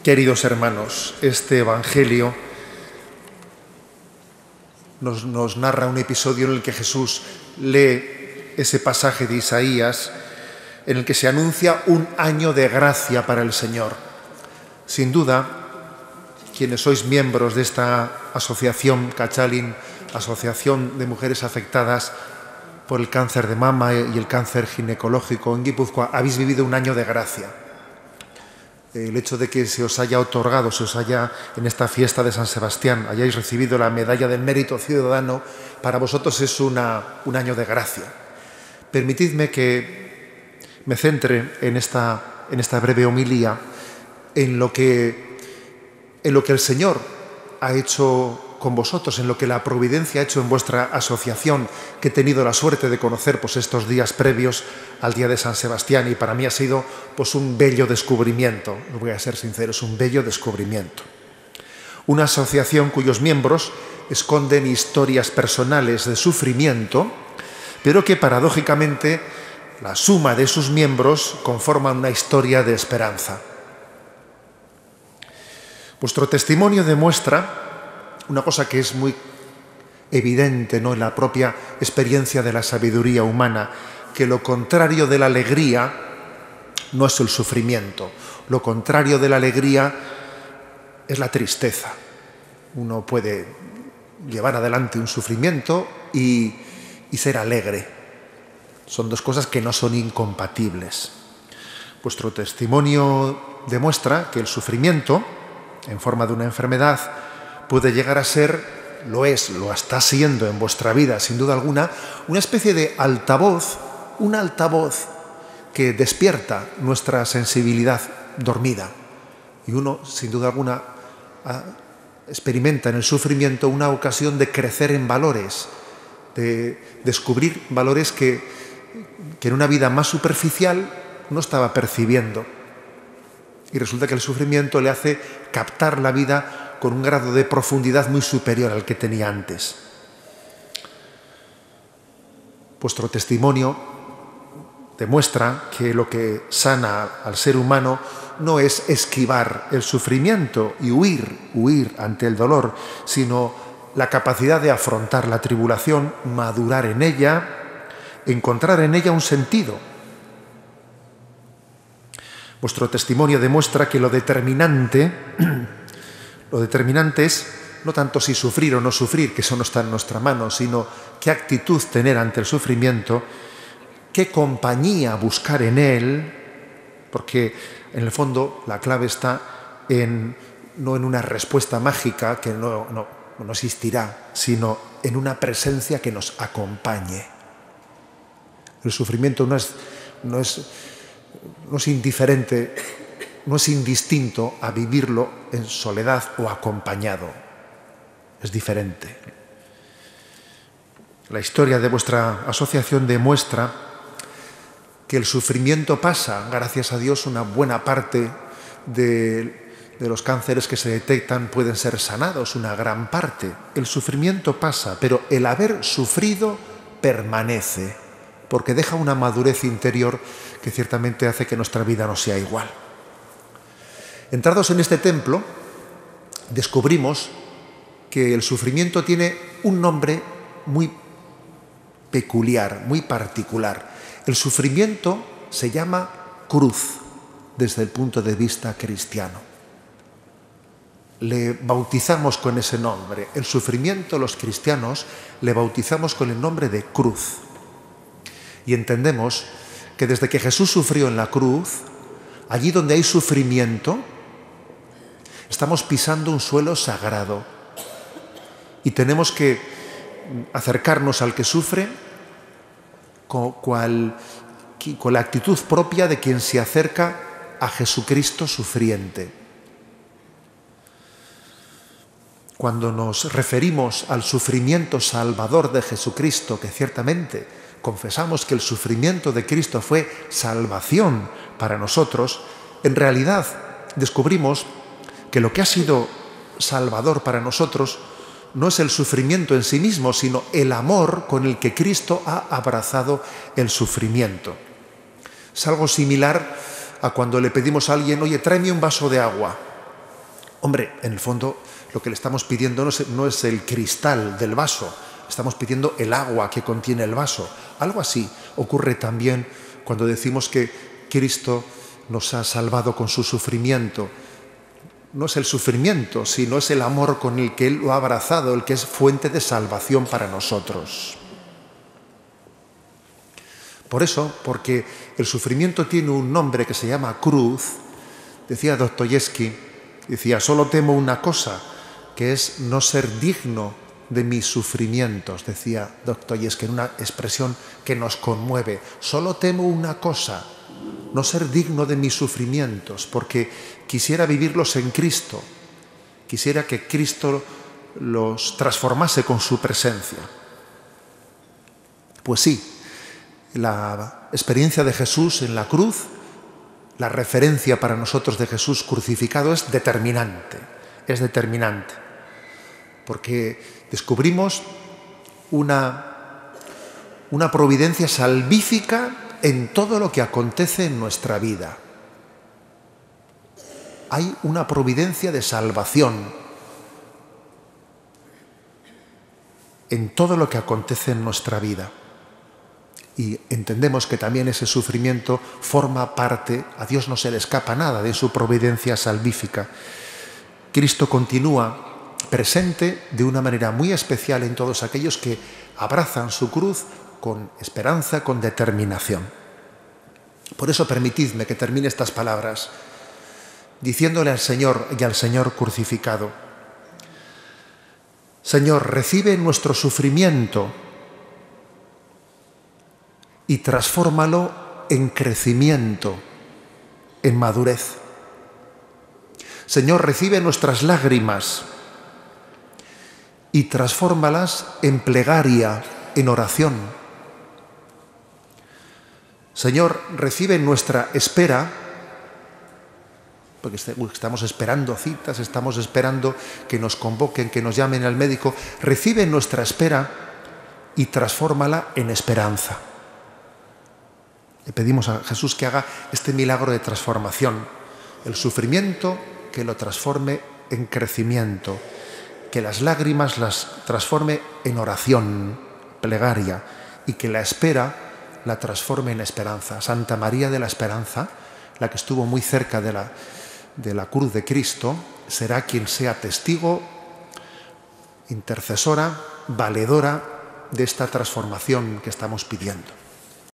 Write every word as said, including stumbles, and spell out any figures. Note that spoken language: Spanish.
Queridos hermanos, este Evangelio nos, nos narra un episodio en el que Jesús lee ese pasaje de Isaías en el que se anuncia un año de gracia para el Señor. Sin duda, quienes sois miembros de esta asociación Cachalin, Asociación de Mujeres Afectadas por el Cáncer de Mama y el Cáncer Ginecológico en Guipúzcoa, habéis vivido un año de gracia. El hecho de que se os haya otorgado, se os haya, en esta fiesta de San Sebastián, hayáis recibido la medalla del mérito ciudadano, para vosotros es una, un año de gracia. Permitidme que me centre en esta, en esta breve homilía en lo que, en lo que el Señor ha hecho con vosotros, en lo que la providencia ha hecho en vuestra asociación, que he tenido la suerte de conocer pues, estos días previos al día de San Sebastián, y para mí ha sido pues, un bello descubrimiento, no voy a ser sincero, es un bello descubrimiento. Una asociación cuyos miembros esconden historias personales de sufrimiento, pero que paradójicamente la suma de sus miembros conforma una historia de esperanza. Vuestro testimonio demuestra una cosa que es muy evidente, ¿no?, en la propia experiencia de la sabiduría humana, que lo contrario de la alegría no es el sufrimiento, lo contrario de la alegría es la tristeza. Uno puede llevar adelante un sufrimiento y, y ser alegre. Son dos cosas que no son incompatibles. Vuestro testimonio demuestra que el sufrimiento, en forma de una enfermedad, puede llegar a ser, lo es, lo está siendo en vuestra vida, sin duda alguna, una especie de altavoz, un altavoz que despierta nuestra sensibilidad dormida. Y uno, sin duda alguna, experimenta en el sufrimiento una ocasión de crecer en valores, de descubrir valores que, que en una vida más superficial no estaba percibiendo. Y resulta que el sufrimiento le hace captar la vida con un grado de profundidad muy superior al que tenía antes. Vuestro testimonio demuestra que lo que sana al ser humano no es esquivar el sufrimiento y huir, huir ante el dolor, sino la capacidad de afrontar la tribulación, madurar en ella, encontrar en ella un sentido. Vuestro testimonio demuestra que lo determinante Lo determinante es no tanto si sufrir o no sufrir, que eso no está en nuestra mano, sino qué actitud tener ante el sufrimiento, qué compañía buscar en él, porque en el fondo la clave está en, no en una respuesta mágica que no, no, no existirá, sino en una presencia que nos acompañe. El sufrimiento no es, no es, no es indiferente, no es indistinto a vivirlo en soledad o acompañado. Es diferente. La historia de vuestra asociación demuestra que el sufrimiento pasa, gracias a Dios, una buena parte de, de los cánceres que se detectan pueden ser sanados, una gran parte. El sufrimiento pasa, pero el haber sufrido permanece, porque deja una madurez interior que ciertamente hace que nuestra vida no sea igual. Entrados en este templo, descubrimos que el sufrimiento tiene un nombre muy peculiar, muy particular. El sufrimiento se llama cruz desde el punto de vista cristiano. Le bautizamos con ese nombre. El sufrimiento, los cristianos, le bautizamos con el nombre de cruz. Y entendemos que desde que Jesús sufrió en la cruz, allí donde hay sufrimiento, estamos pisando un suelo sagrado y tenemos que acercarnos al que sufre con, cual, con la actitud propia de quien se acerca a Jesucristo sufriente. Cuando nos referimos al sufrimiento salvador de Jesucristo, que ciertamente confesamos que el sufrimiento de Cristo fue salvación para nosotros, en realidad descubrimos que lo que ha sido salvador para nosotros no es el sufrimiento en sí mismo, sino el amor con el que Cristo ha abrazado el sufrimiento. Es algo similar a cuando le pedimos a alguien, oye, tráeme un vaso de agua. Hombre, en el fondo lo que le estamos pidiendo no es, no es el cristal del vaso, estamos pidiendo el agua que contiene el vaso. Algo así ocurre también cuando decimos que Cristo nos ha salvado con su sufrimiento. No es el sufrimiento, sino es el amor con el que Él lo ha abrazado, el que es fuente de salvación para nosotros. Por eso, porque el sufrimiento tiene un nombre que se llama cruz, decía Dostoyevsky, decía, solo temo una cosa, que es no ser digno de mis sufrimientos, decía Dostoyevsky, en una expresión que nos conmueve. Solo temo una cosa, no ser digno de mis sufrimientos, porque quisiera vivirlos en Cristo, quisiera que Cristo los transformase con su presencia. Pues sí, la experiencia de Jesús en la cruz, la referencia para nosotros de Jesús crucificado es determinante, es determinante, porque descubrimos una, una providencia salvífica en todo lo que acontece en nuestra vida. Hay una providencia de salvación en todo lo que acontece en nuestra vida. Y entendemos que también ese sufrimiento forma parte, a Dios no se le escapa nada de su providencia salvífica. Cristo continúa presente de una manera muy especial en todos aquellos que abrazan su cruz con esperanza, con determinación. Por eso permitidme que termine estas palabras diciéndole al Señor y al Señor crucificado: Señor, recibe nuestro sufrimiento y transfórmalo en crecimiento, en madurez. Señor, recibe nuestras lágrimas y transfórmalas en plegaria, en oración. Señor, recibe nuestra espera, porque estamos esperando citas, estamos esperando que nos convoquen, que nos llamen al médico. Recibe nuestra espera y transfórmala en esperanza. Le pedimos a Jesús que haga este milagro de transformación, el sufrimiento que lo transforme en crecimiento, que las lágrimas las transforme en oración, plegaria, y que la espera la transforme en esperanza. Santa María de la Esperanza, la que estuvo muy cerca de la, de la cruz de Cristo, será quien sea testigo, intercesora, valedora de esta transformación que estamos pidiendo.